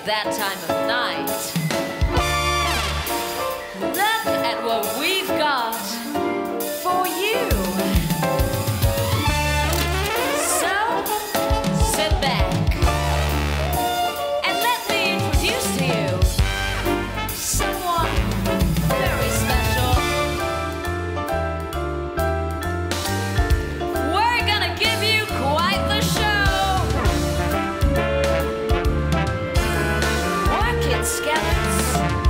that time of night. Look at what we've got for you. So, sit back and let me introduce to you someone very special. We're gonna give you quite the show. Work it, skeleton.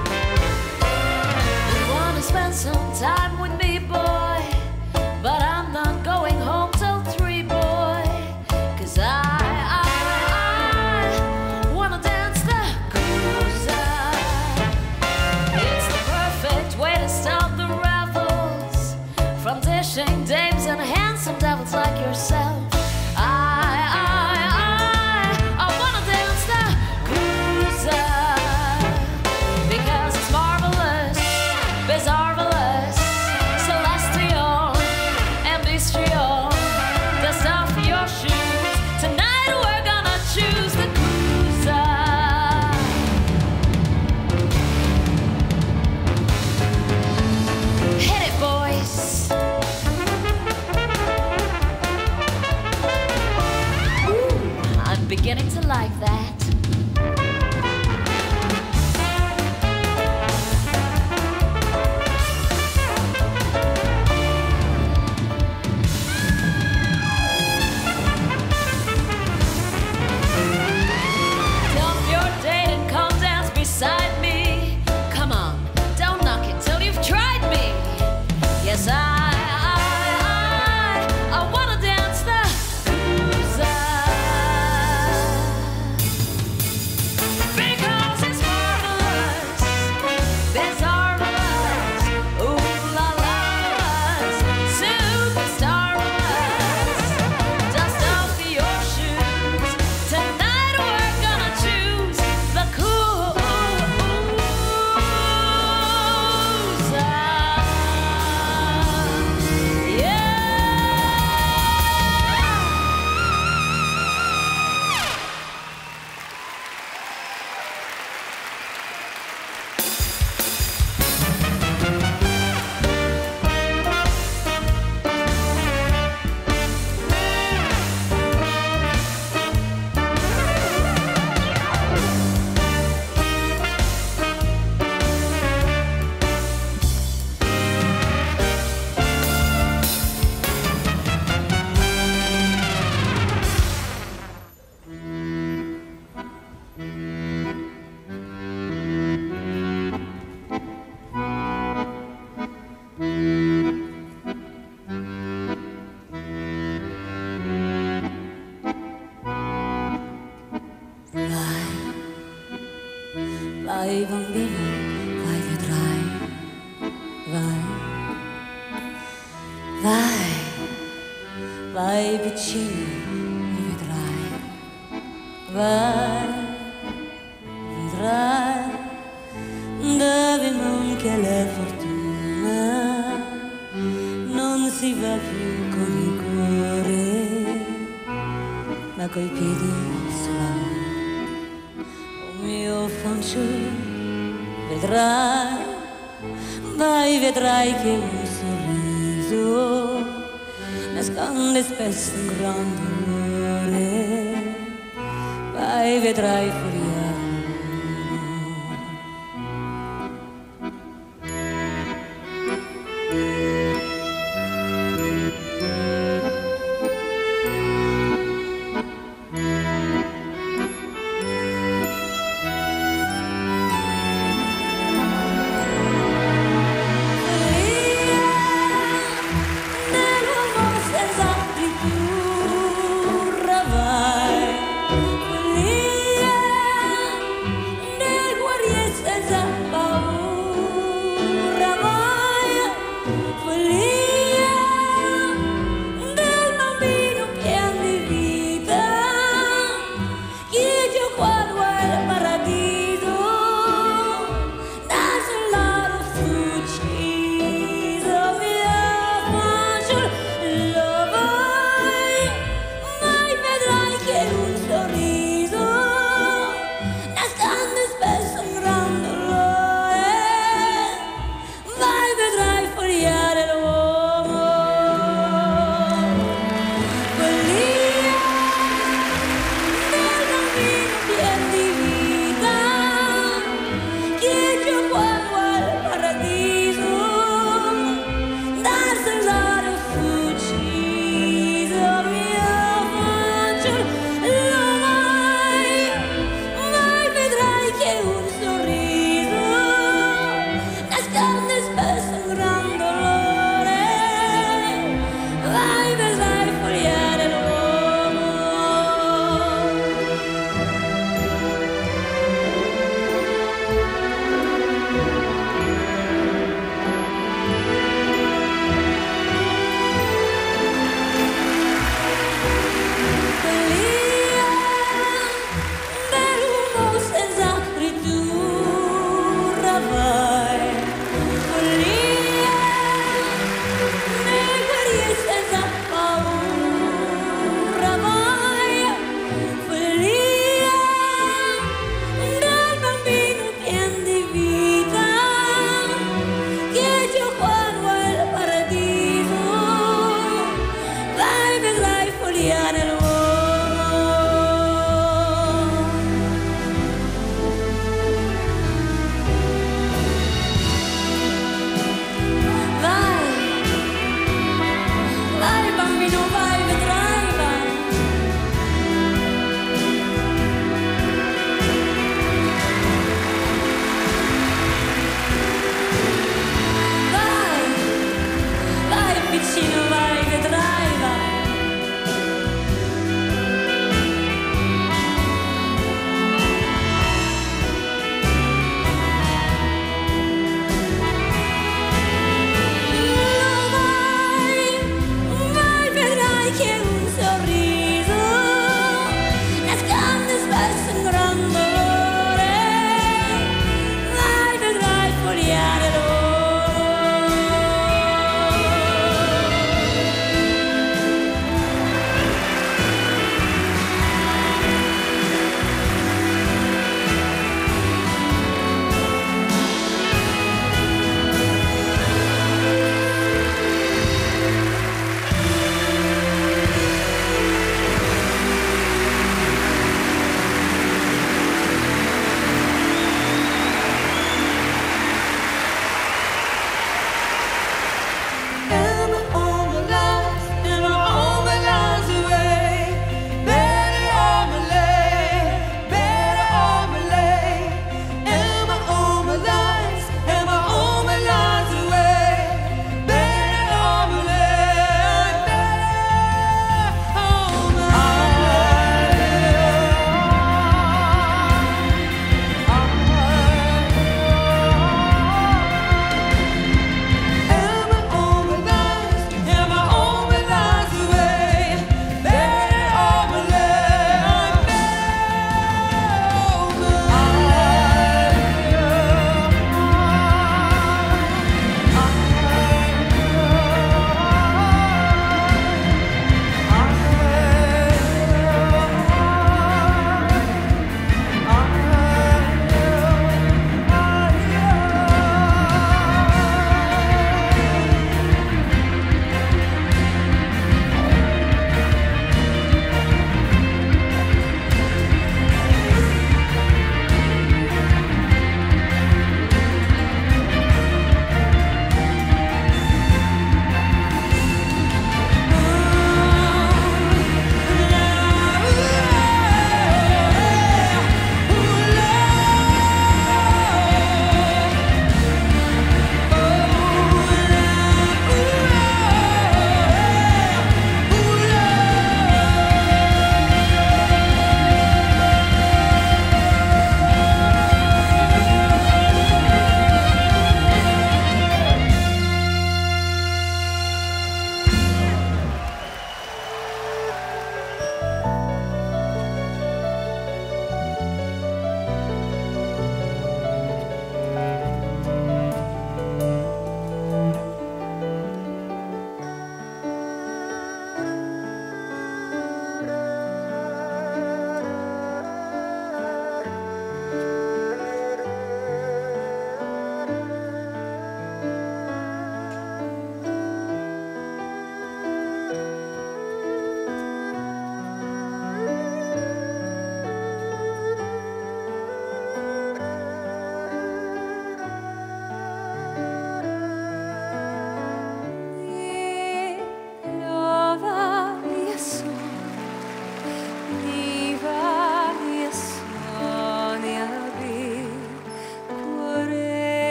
You wanna spend some time with me, boy, but I'm not going home till 3, boy, 'cause I wanna dance the cruiser. It's the perfect way to start the revels from dishing dames and handsome devils like yourself. I wanna dance the cruiser because it's marvelous, bizarre-velous, celestial, and bestial. Dust off your shoes. Tonight we're gonna choose the cruiser. Hit it, boys. Ooh, I'm beginning to like that. Dump your date and come dance beside me. Come on, don't knock it till you've tried me. Yes, I wanna dance the cruiser because it's marvelous, bizarre-velous, ooh la la, superstar-velous. Dust off your shoes. Tonight we're gonna choose the cruiser. Yeah. Vai bambino, vai vedrai, vai, vai, vai vicino e vedrai, vai, vedrai, dove manca la fortuna, non si va più con il cuore, ma coi piedi sulla mio fanciullo, vedrai, vai, vedrai che un sorriso nasconde spesso un grande dolore, vai, vedrai fuori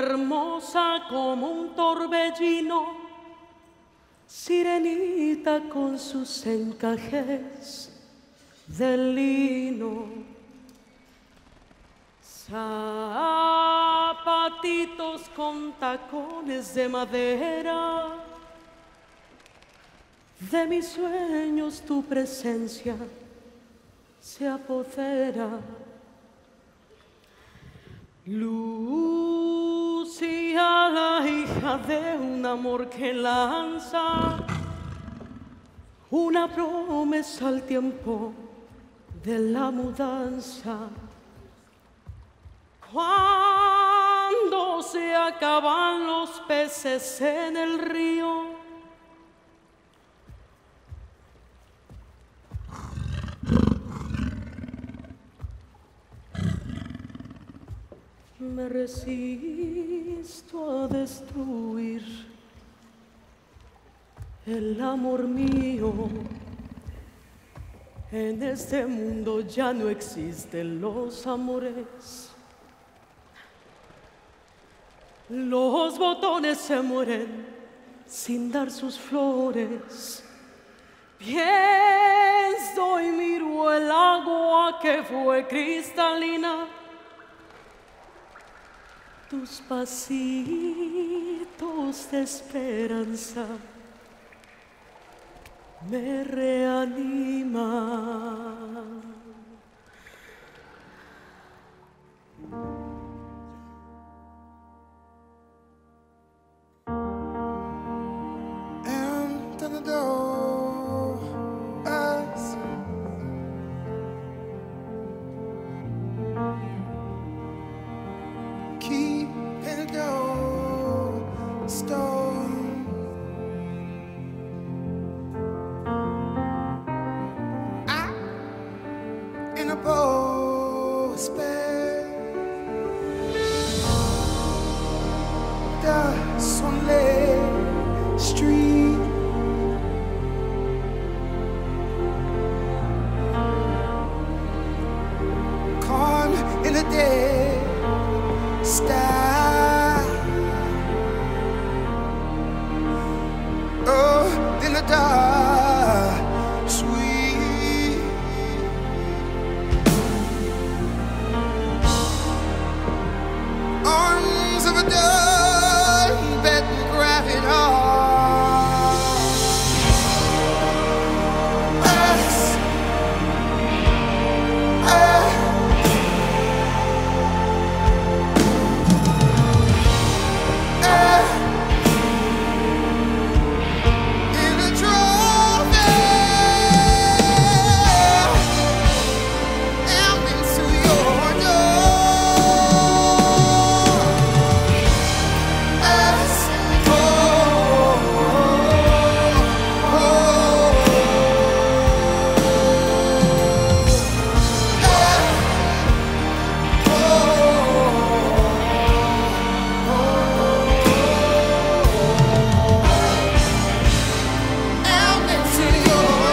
hermosa como un torbellino, sirenita con sus encajes de lino, zapatitos con tacones de madera. De mis sueños tu presencia se apodera. Lucía, la hija de un amor que lanza una promesa al tiempo de la mudanza. Cuando se acaban los peces en el río, me resisto a destruir el amor mío. En este mundo ya no existen los amores. Los botones se mueren sin dar sus flores. Pienso y miro el agua que fue cristalina. Tus pasitos de esperanza me reaniman. And the door us. Keep the door storm. In a post bed, the sunlit street. Calm in the dead sky. Oh, in the dark, sweet. Arms of a dove that grab it all. Us. In a trophy, I'm into your door. Us. Oh, I'm into your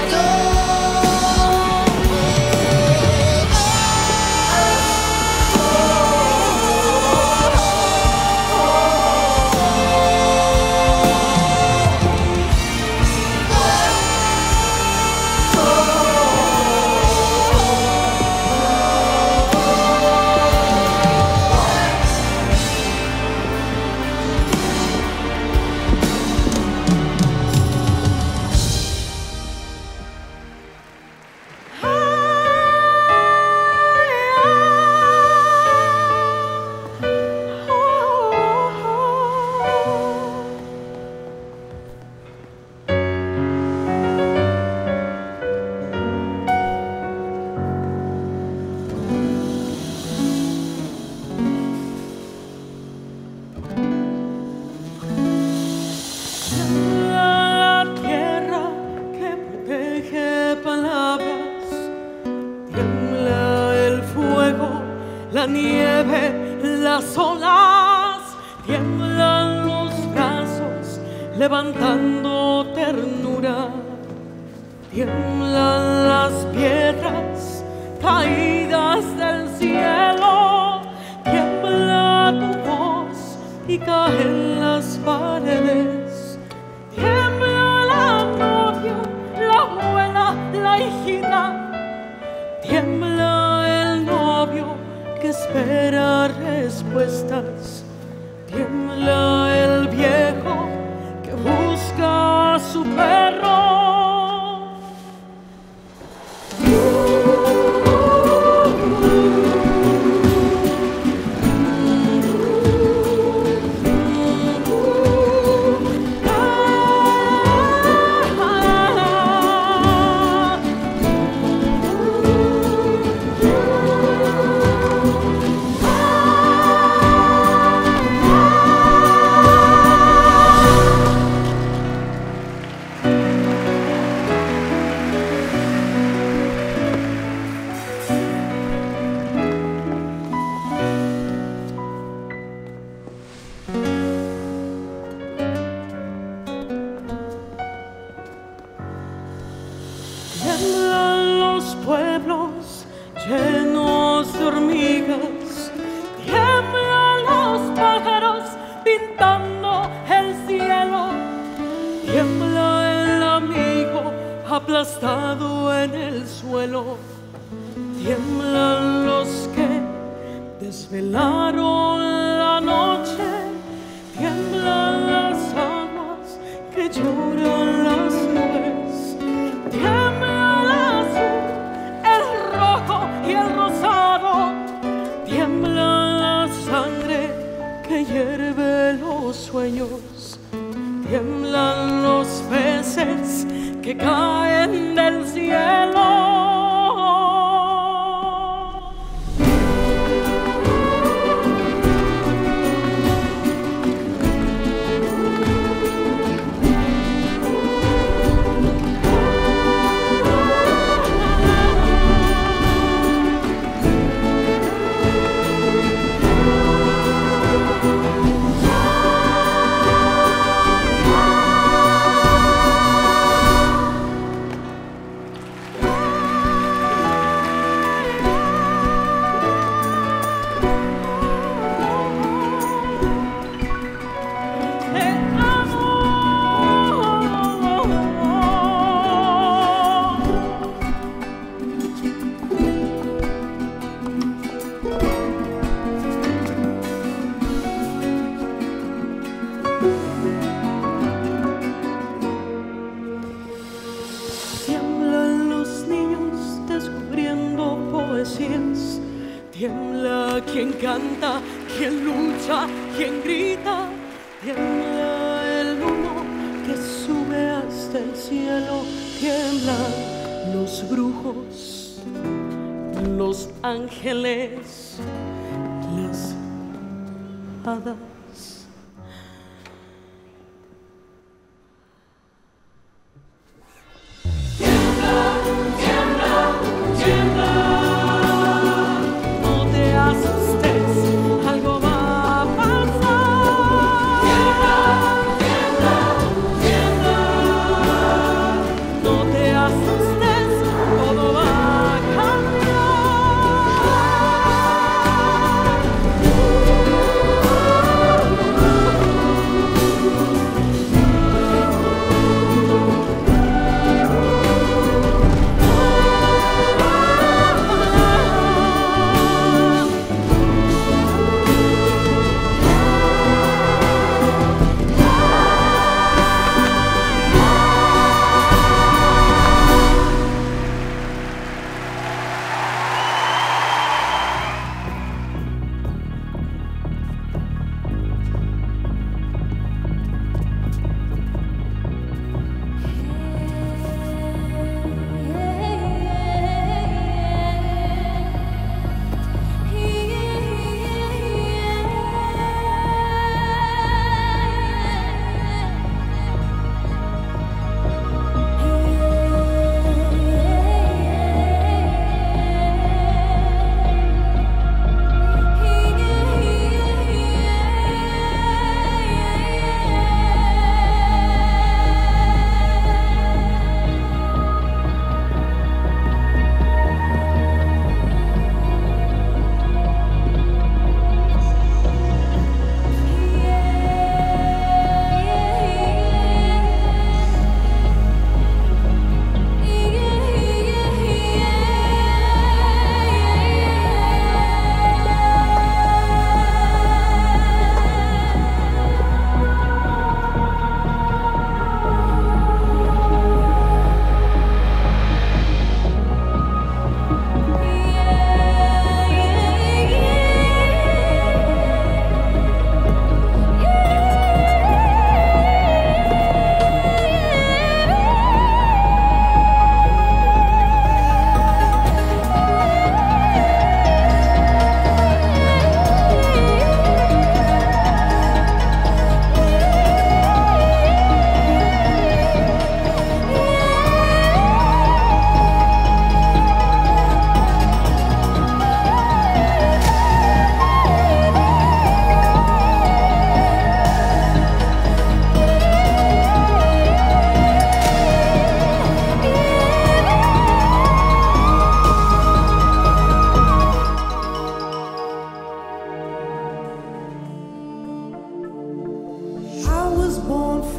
la tierra que protege palabras, tiembla el fuego, la nieve, las olas, tiemblan los brazos levantando ternura, tiemblan las piedras caídas del cielo, tiembla tu voz y pintando el cielo. Tiembla el amigo aplastado en el suelo. Tiemblan los que desvelaron la noche. Tiemblan las aguas que lloran las nubes. Tiembla el azul, el rojo y el rosado. Tiembla la sangre que hierve los sueños. Tiemblan los peces que caen del cielo. Tiemblan los niños descubriendo poesías. Tiembla quien canta, quien lucha, quien grita. Tiembla el humo que sube hasta el cielo. Tiemblan los brujos, los ángeles, las hadas.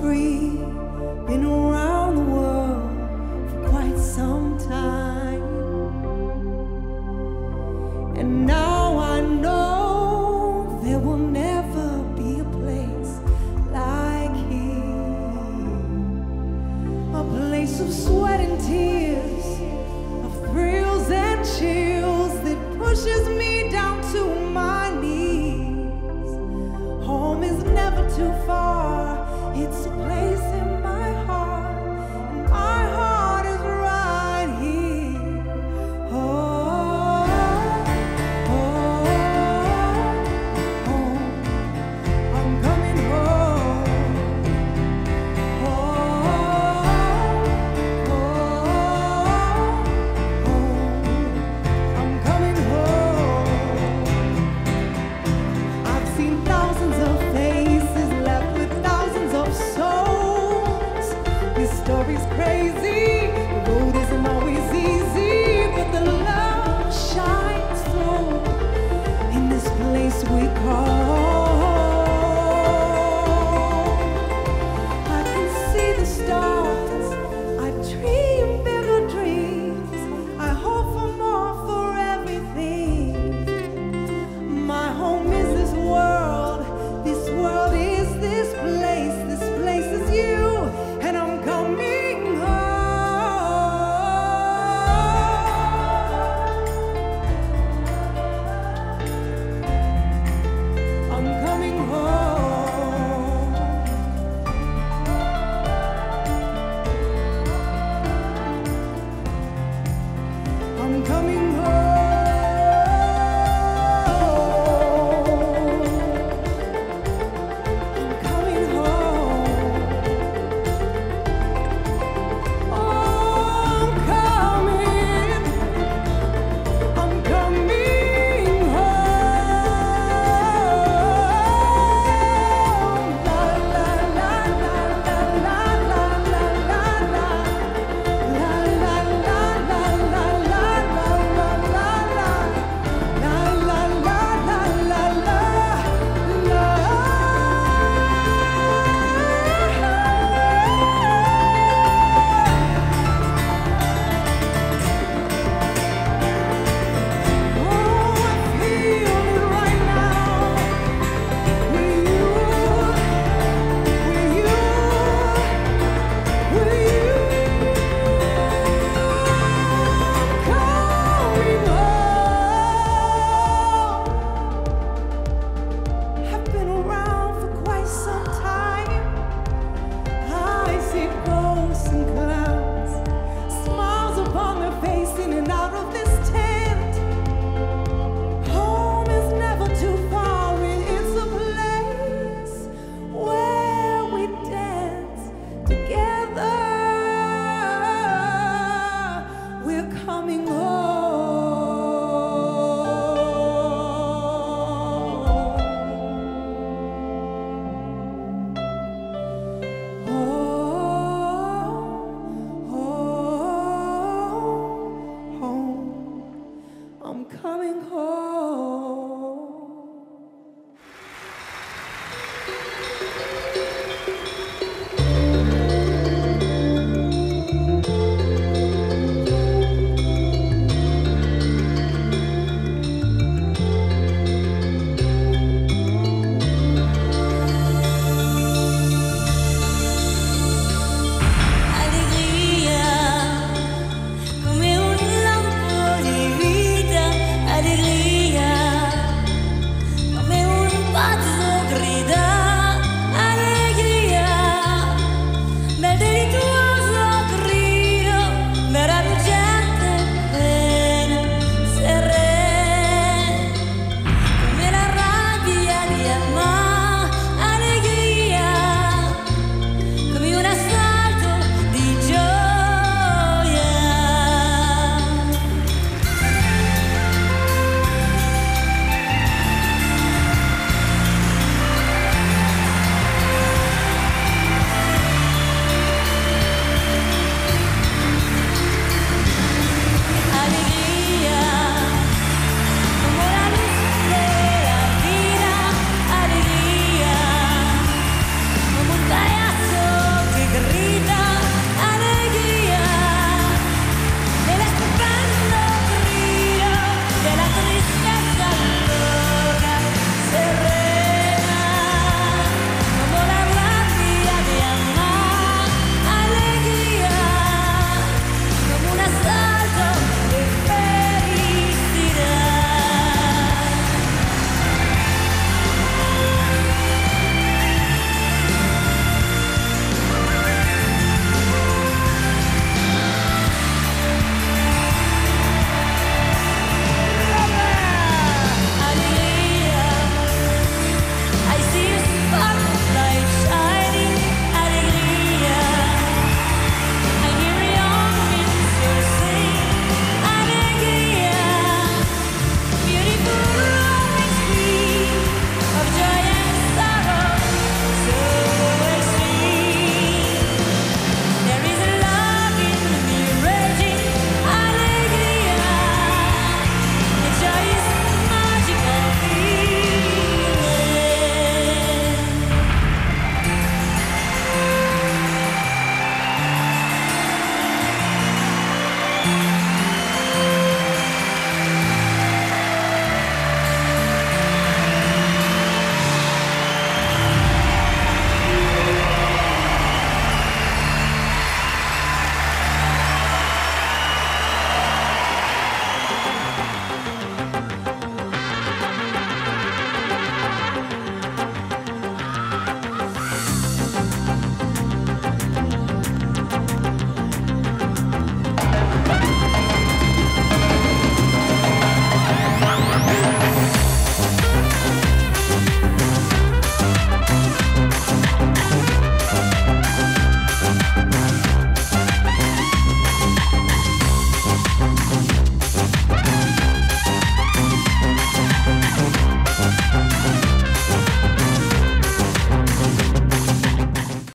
free, been around